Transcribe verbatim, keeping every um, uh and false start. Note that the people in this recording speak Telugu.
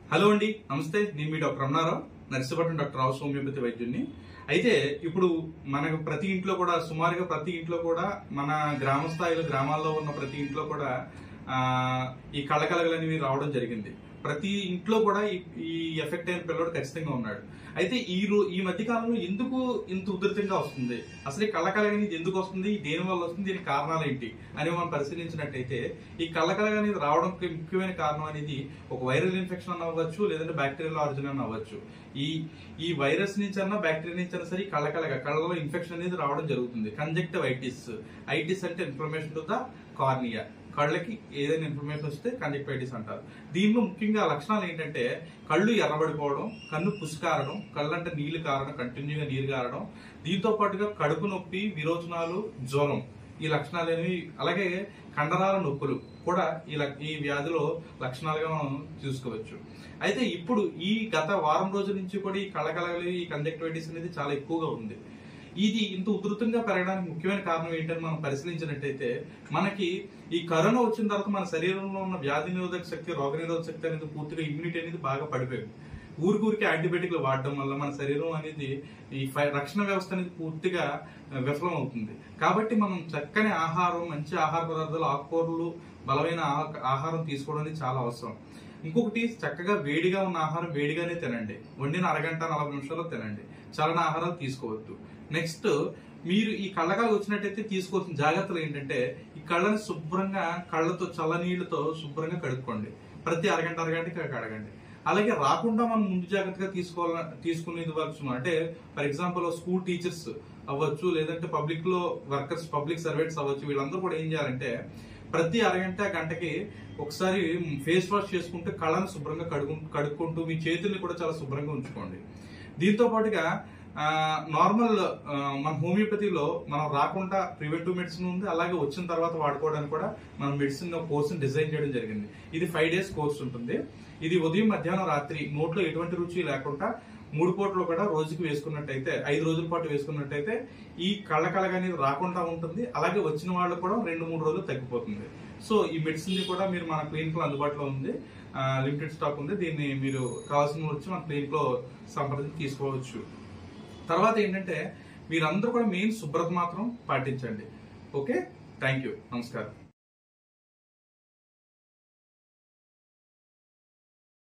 హలో అండి, నమస్తే. నేను మీ doctor Ramana Rao, Narsipatnam doctor Rao homeopathy వైద్యుడిని. అయితే ఇప్పుడు మనకు ప్రతి ఇంట్లో కూడా సుమారుగా ప్రతి ఇంట్లో కూడా మన గ్రామ స్థాయిలో గ్రామాల్లో ఉన్న ప్రతి ఇంట్లో కూడా ఆ ఈ కళ్ళకలగలు అనేవి రావడం జరిగింది. ప్రతి ఇంట్లో కూడా ఈ ఎఫెక్ట్ అయిన పిల్లడు ఖచ్చితంగా ఉన్నాడు. అయితే ఈ రో ఈ మధ్య కాలంలో ఎందుకు ఇంత ఉధృతంగా వస్తుంది, అసలు ఈ కళ్ళకలగ అనేది ఎందుకు వస్తుంది, దేని వల్ల వస్తుంది, దీనికి కారణాలు ఏంటి అని మనం పరిశీలించినట్టయితే ఈ కళ్ళకలగ అనేది రావడానికి ముఖ్యమైన కారణం అనేది ఒక వైరల్ ఇన్ఫెక్షన్ అని అవ్వచ్చు, లేదంటే బ్యాక్టీరియల్ ఆరిజిన్ అని అవ్వచ్చు. ఈ ఈ వైరస్ నుంచి అన్నా బ్యాక్టీరియా నుంచి అన్నా సరే కళ్ళకలగ కళ్ళలో ఇన్ఫెక్షన్ అనేది రావడం జరుగుతుంది. కంజక్టివైటిస్, ఐటిస్ అంటే ఇన్ఫ్లమేషన్ టు ద కార్నియా, కళ్ళకి ఏదైనా ఇన్ఫర్మేషన్ వస్తే కంజక్టివైటిస్ అంటారు. దీనిలో ముఖ్యంగా లక్షణాలు ఏంటంటే కళ్ళు ఎర్రబడిపోవడం, కన్ను పుసికారడం, కళ్ళంటే నీళ్లు కారడం, కంటిన్యూగా నీరు కారడం, దీంతో పాటుగా కడుపు నొప్పి, విరోచనాలు, జ్వరం, ఈ లక్షణాలు అనేవి, అలాగే కండరాల నొప్పులు కూడా ఈ ఈ వ్యాధిలో లక్షణాలుగా మనం చూసుకోవచ్చు. అయితే ఇప్పుడు ఈ గత వారం రోజుల నుంచి కూడా ఈ కళ్ళకలగలు, ఈ కంజక్టివైటిస్ అనేది చాలా ఎక్కువగా ఉంది. ఇది ఇంత ఉధృతంగా పెరగడానికి ముఖ్యమైన కారణం ఏంటని మనం పరిశీలించినట్టయితే మనకి ఈ కరోనా వచ్చిన తర్వాత మన శరీరంలో ఉన్న వ్యాధి నిరోధక శక్తి, రోగ నిరోధక శక్తి అనేది పూర్తిగా ఇమ్యూనిటీ అనేది బాగా పడిపోయింది. ఊరికూరికి యాంటీబయాటిక్లు వాడడం వల్ల మన శరీరం అనేది ఈ రక్షణ వ్యవస్థ అనేది పూర్తిగా విఫలం అవుతుంది. కాబట్టి మనం చక్కని ఆహారం, మంచి ఆహార పదార్థాలు, ఆకుకూరలు, బలమైన ఆహారం తీసుకోవడం అనేది చాలా అవసరం. ఇంకొకటి, చక్కగా వేడిగా ఉన్న ఆహారం వేడిగానే తినండి. వండిన అరగంట నలభై నిమిషాల్లో తినండి. చలన ఆహారాలు తీసుకోవద్దు. నెక్స్ట్, మీరు ఈ కళ్ళకలగ వచ్చినట్టయితే తీసుకోవాల్సిన జాగ్రత్తలు ఏంటంటే ఈ కళ్ళని శుభ్రంగా కళ్ళతో చల్లనీళ్లతో శుభ్రంగా కడుక్కోండి. ప్రతి అరగంట అరగంటకి కడగండి. అలాగే రాకుండా మనం ముందు జాగ్రత్తగా తీసుకోవాల తీసుకునేది వర్క్స్ అంటే ఫర్ ఎగ్జాంపుల్ స్కూల్ టీచర్స్ అవ్వచ్చు, లేదంటే పబ్లిక్ లో వర్కర్స్, పబ్లిక్ సర్వెంట్స్ అవ్వచ్చు, వీళ్ళందరూ కూడా ఏం చేయాలంటే ప్రతి అరగంట గంటకి ఒకసారి ఫేస్ వాష్ చేసుకుంటూ కళ్ళను శుభ్రంగా కడుగు కడుక్కుంటూ మీ చేతుల్ని కూడా చాలా శుభ్రంగా ఉంచుకోండి. దీంతో పాటుగా నార్మల్ మన హోమియోపతిలో మనం రాకుండా ప్రివెంటివ్ మెడిసిన్ ఉంది, అలాగే వచ్చిన తర్వాత వాడుకోవడానికి కూడా మనం మెడిసిన్ కోర్సుని డిజైన్ చేయడం జరిగింది. ఇది ఫైవ్ డేస్ కోర్స్ ఉంటుంది. ఇది ఉదయం, మధ్యాహ్నం, రాత్రి నోట్లో ఎటువంటి రుచి లేకుండా మూడు పూటలు కూడా రోజుకి వేసుకున్నట్టయితే, ఐదు రోజుల పాటు వేసుకున్నట్టయితే ఈ కళ్ళకలగ అనేది రాకుండా ఉంటుంది. అలాగే వచ్చిన వాళ్ళు కూడా రెండు మూడు రోజులు తగ్గిపోతుంది. సో ఈ మెడిసిన్ కూడా మీరు మన క్లినిక్ లో అందుబాటులో ఉంది, లిమిటెడ్ స్టాక్ ఉంది. దీన్ని మీరు కావాల్సిన వచ్చి మన క్లినిక్ లో సంప్రదించి తీసుకోవచ్చు. తర్వాత ఏంటంటే మీరందరూ కూడా మెయిన్ శుభ్రత మాత్రం పాటించండి. ఓకే, థ్యాంక్ యూ, నమస్కారం.